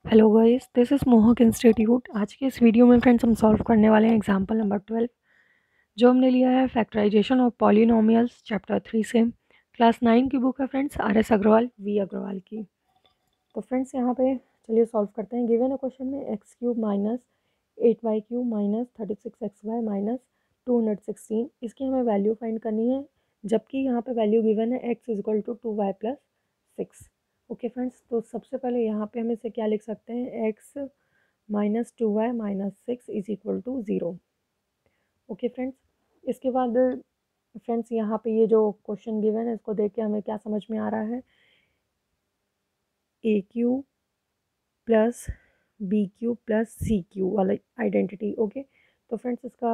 Hello guys, this is Mohak institute. आज के इस वीडियो में फ्रेंड्स हम सॉल्व करने वाले हैं एग्जांपल नंबर 12, जो हमने लिया है फैक्टराइजेशन ऑफ पॉलिनोमियल्स चैप्टर 3 से। क्लास 9 की बुक है friends, R S Agarwal, V Agarwal की। तो फ्रेंड्स यहाँ पे चलिए सॉल्व करते हैं। गिवन है क्वेश्चन में x cube minus 8y cube minus 36xy minus 216, इसकी हमें वैल्यू फाइंड करनी है, जबकि यहाँ पे वैल्यू गिवन है x is equal to 2y plus 6। Okay friends, तो सबसे पहले यहाँ पे हम इसे क्या लिख सकते हैं, x minus 2y minus 6 is equal to 0। Okay friends, इसके बाद फ्रेंड्स यहाँ पे ये जो क्वेश्चन गिवन है इसको देख के हमें क्या समझ में आ रहा है, a cube plus b cube plus c cube वाला आइडेंटिटी। ओके, तो फ्रेंड्स इसका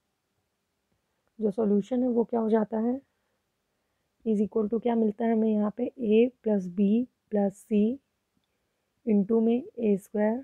जो सॉल्यूशन है वो क्या हो जाता है, इज इक्वल टू क्या मिलता है हमें यहाँ पे, a plus b plus c into में a square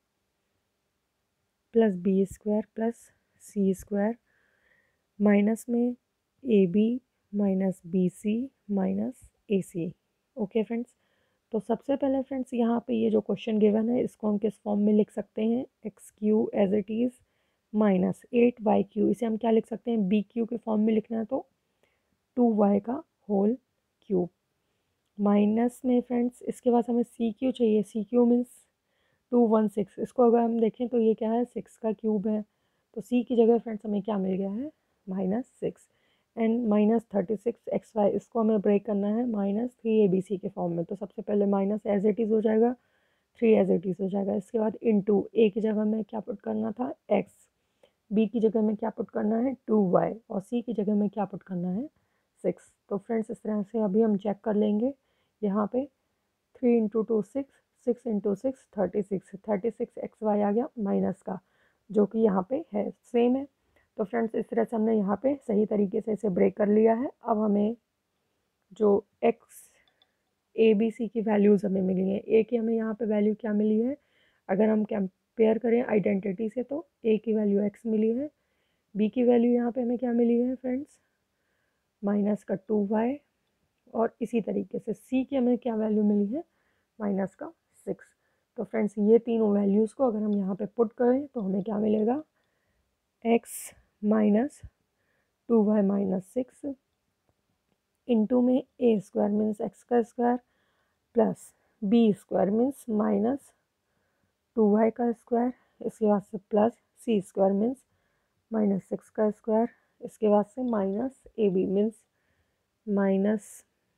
plus b square plus c square minus में a b minus b c minus a c. Okay friends, तो सबसे पहले फ्रेंड्स यहाँ पे ये जो क्वेश्चन गिवन है इसको हम किस फॉर्म में लिख सकते हैं, x cube as it is minus 8y cube, इसे हम क्या लिख सकते हैं, बी क्यू के फॉर्म में लिखना है तो 2y का होल क्यूब माइनस में फ्रेंड्स इसके बाद हमें सी क्यू चाहिए, सी क्यू मीन्स 216, इसको अगर हम देखें तो ये क्या है, 6 का क्यूब है, तो सी की जगह फ्रेंड्स हमें क्या मिल गया है, -6 एंड -36xy, इसको हमें ब्रेक करना है -3abc के फॉर्म में। तो सबसे पहले माइनस एज इट इज़ हो जाएगा, 3 एज इट इज़ हो जाएगा, इसके बाद इनटू ए की जगह में क्या पुट करना था, x, बी की जगह में क्या पुट करना है 2y, और सी की जगह में क्या पुट करना है 6। तो फ्रेंड्स इस तरह से अभी हम चेक कर लेंगे, यहाँ पे 3 इंटू 2 6, 6 इंटू 6 36 एक्स वाई आ गया माइनस का, जो कि यहाँ पे है सेम है। तो फ्रेंड्स इस तरह से हमने यहाँ पे सही तरीके से इसे ब्रेक कर लिया है। अब हमें जो एक्स ए बी सी की वैल्यूज़ हमें मिली हैं, ए की हमें यहाँ पे वैल्यू क्या मिली है, अगर हम कंपेयर करें आइडेंटिटी से तो ए की वैल्यू एक्स मिली है, बी की वैल्यू यहाँ पे हमें क्या मिली है फ्रेंड्स, माइनस का 2y, और इसी तरीके से सी की हमें क्या वैल्यू मिली है, माइनस का 6। तो फ्रेंड्स ये तीनों वैल्यूज़ को अगर हम यहाँ पे पुट करें तो हमें क्या मिलेगा, x minus 2y minus 6 into में ए स्क्वायर मीन्स एक्स का square plus b square means minus 2y का स्क्वायर, इसके बाद से प्लस सी स्क्वायर मीन्स -6 का स्क्वायर, इसके बाद से minus a b means minus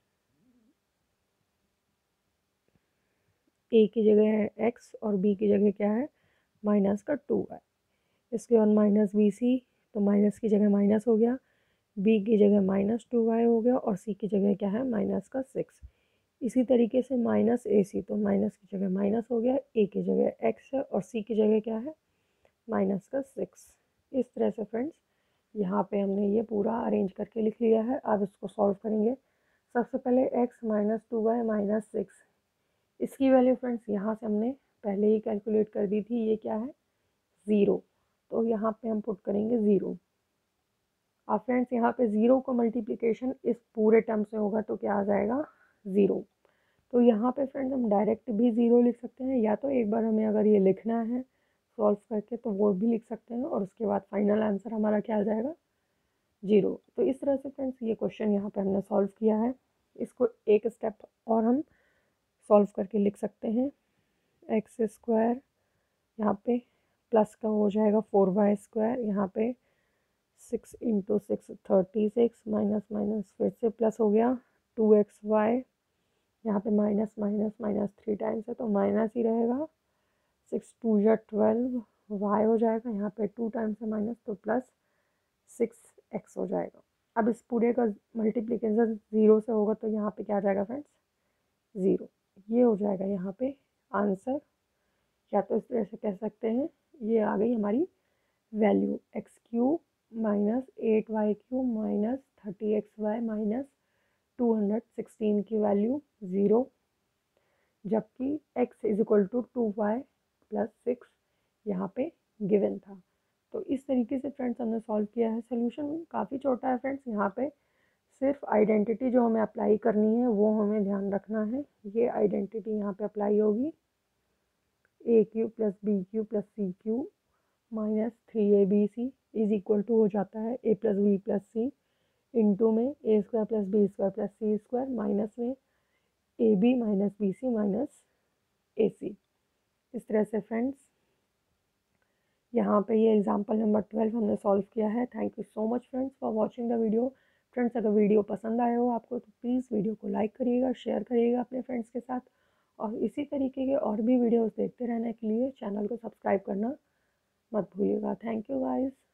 a की जगह है एक्स और बी की जगह क्या है, माइनस का 2y, इसके बाद माइनस बी सी, तो माइनस की जगह माइनस हो गया, बी की जगह -2y हो गया, और सी की जगह क्या है, माइनस का 6। इसी तरीके से माइनस ए सी, तो माइनस की जगह माइनस हो गया, ए की जगह एक्स है और सी की जगह क्या है, माइनस का 6। इस तरह से फ्रेंड्स यहाँ पे हमने ये पूरा अरेंज करके लिख लिया है। अब इसको सॉल्व करेंगे। सबसे पहले x माइनस 2y माइनस 6, इसकी वैल्यू फ्रेंड्स यहाँ से हमने पहले ही कैलकुलेट कर दी थी, ये क्या है 0, तो यहाँ पे हम पुट करेंगे 0। अब फ्रेंड्स यहाँ पे 0 को मल्टीप्लिकेशन इस पूरे टर्म से होगा तो क्या आ जाएगा 0। तो यहाँ पे फ्रेंड्स हम डायरेक्ट भी 0 लिख सकते हैं, या तो एक बार हमें अगर ये लिखना है सॉल्व करके तो वो भी लिख सकते हैं, और उसके बाद फाइनल आंसर हमारा क्या आ जाएगा 0। तो इस तरह से फ्रेंड्स ये क्वेश्चन यहाँ पे हमने सॉल्व किया है। इसको एक स्टेप और हम सॉल्व करके लिख सकते हैं, एक्स स्क्वायर यहाँ पे प्लस का हो जाएगा 4y स्क्वायर, यहाँ पे 6 इंटू 6 36 माइनस माइनस फिर से प्लस हो गया 2xy, यहाँ पे माइनस माइनस माइनस 3 टाइम्स है तो माइनस ही रहेगा, 6 2 या 12 y हो जाएगा, यहाँ पे 2 टाइम्स है माइनस तो प्लस 6x हो जाएगा। अब इस पूरे का मल्टीप्लिकेशन 0 से होगा तो यहाँ पे क्या आ जाएगा फ्रेंड्स 0, ये हो जाएगा यहाँ पे आंसर, या तो इस तरह से कह सकते हैं ये आ गई हमारी value, x cube minus 8y cube minus 30xy minus 216 की वैल्यू 0, जबकि x is equal to 2y plus 6 यहाँ पे गिवन था। तो इस तरीके से फ्रेंड्स हमने सॉल्व किया है। सोल्यूशन काफ़ी छोटा है फ्रेंड्स, यहाँ पे सिर्फ आइडेंटिटी जो हमें अप्लाई करनी है वो हमें ध्यान रखना है, ये आइडेंटिटी यहाँ पे अप्लाई होगी, a cube plus b cube plus c cube minus 3abc is equal to हो जाता है a plus b plus c into में a square plus b square plus c square minus में a b minus b c minus a c. इस तरह से friends यहाँ पे ये एग्जाम्पल नंबर 12 हमने सॉल्व किया है। Thank you so much friends for watching the video. Friends अगर वीडियो पसंद आया हो आपको तो प्लीज़ वीडियो को लाइक करिएगा, शेयर करिएगा अपने फ्रेंड्स के साथ, और इसी तरीके के और भी वीडियोस देखते रहने के लिए चैनल को सब्सक्राइब करना मत भूलिएगा। Thank you guys.